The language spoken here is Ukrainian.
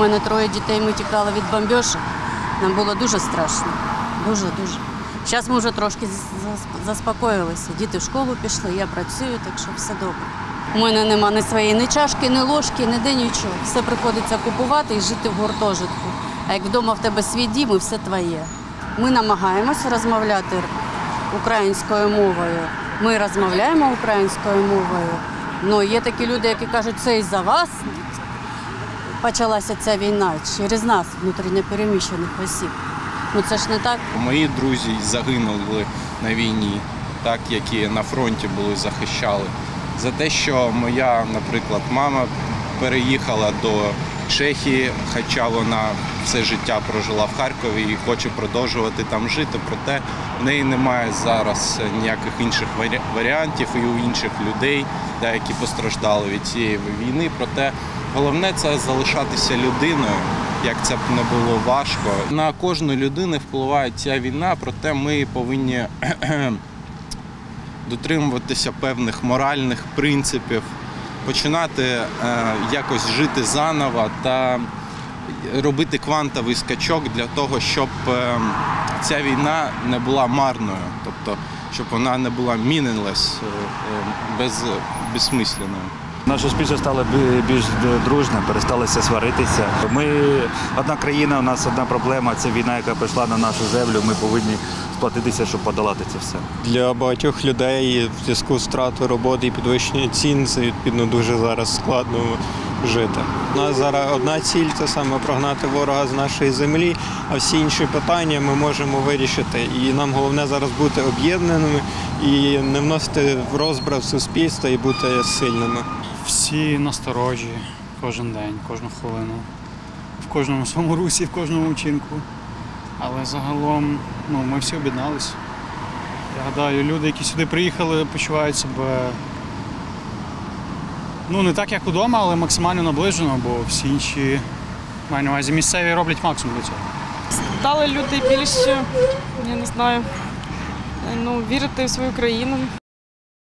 У мене 3 дітей, ми тікали від бомбьошок. Нам було дуже страшно. Дуже-дуже. Зараз ми вже трошки заспокоїлися. Діти в школу пішли, я працюю, так що все добре. У мене нема ні своєї ні чашки, ні ложки, ніде нічого. Все приходиться купувати і жити в гуртожитку. А як вдома в тебе свій дім і все твоє. Ми намагаємося розмовляти українською мовою. Ми розмовляємо українською мовою. Але є такі люди, які кажуть, це із-за вас почалася ця війна, через нас, внутрішньо переміщених осіб. Ну це ж не так. Мої друзі загинули на війні, так, які на фронті були, захищали. За те, що моя, наприклад, мама переїхала до Чехії, хоча вона все життя прожила в Харкові і хоче продовжувати там жити, проте в неї немає зараз ніяких інших варіантів і у інших людей, які постраждали від цієї війни. Проте головне – це залишатися людиною, як це б не було важко. На кожну людину впливає ця війна, проте ми повинні дотримуватися певних моральних принципів, починати якось жити заново та робити квантовий скачок для того, щоб ця війна не була марною, тобто щоб вона не була meaningless, безсмисленою. Наше суспільство стало більш дружним, пересталося сваритися. Ми одна країна, у нас одна проблема – це війна, яка прийшла на нашу землю. Ми повинні сплатитися, щоб подолати це все. Для багатьох людей в зв'язку з втратою роботи і підвищення цін це відповідно дуже зараз складно жити. У нас зараз одна ціль – це саме прогнати ворога з нашої землі, а всі інші питання ми можемо вирішити. І нам головне зараз бути об'єднаними і не вносити в розбрат суспільства і бути сильними. Всі насторожі кожен день, кожну хвилину, в кожному своєму русі, в кожному вчинку. Але загалом ми всі об'єдналися. Я гадаю, люди, які сюди приїхали, почувають себе не так, як вдома, але максимально наближено, бо всі інші, маю на увазі, місцеві роблять максимум для цього. Стали люди більш, я не знаю, вірити в свою країну.